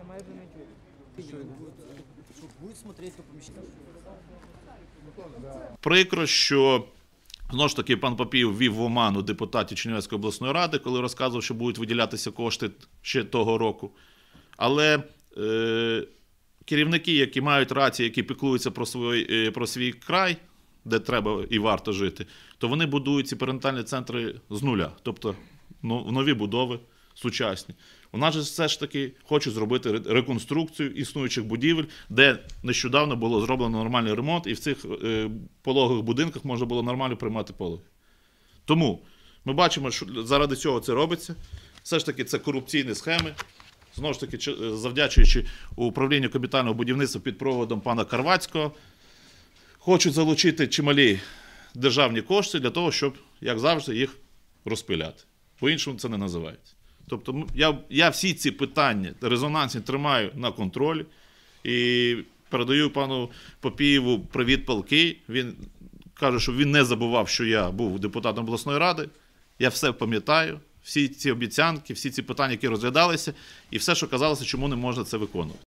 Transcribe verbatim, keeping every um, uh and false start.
майже не чую. Будуть смотреть по поміщенню. Прикро, що знову ж таки пан Папієв ввів в оману депутатів Чернівецької обласної ради, коли розказував, що будуть виділятися кошти ще того року. Але е, керівники, які мають рацію, які піклуються про свій, е, про свій край, де треба і варто жити, то вони будують ці перинатальні центри з нуля, тобто ну, в нові будови, сучасні. У нас же все ж таки хочуть зробити реконструкцію існуючих будівель, де нещодавно було зроблено нормальний ремонт, і в цих е, пологових будинках можна було нормально приймати пологи. Тому ми бачимо, що заради цього це робиться. Все ж таки це корупційні схеми. Знову ж таки, завдячуючи управлінню капітального будівництва під проводом пана Карвацького, хочуть залучити чималі державні кошти для того, щоб, як завжди, їх розпиляти. По-іншому це не називається. Тобто я, я всі ці питання резонансні тримаю на контролі і передаю пану Папієву привіт палкий. Він каже, що він не забував, що я був депутатом обласної ради. Я все пам'ятаю, всі ці обіцянки, всі ці питання, які розглядалися, і все, що казалося, чому не можна це виконувати.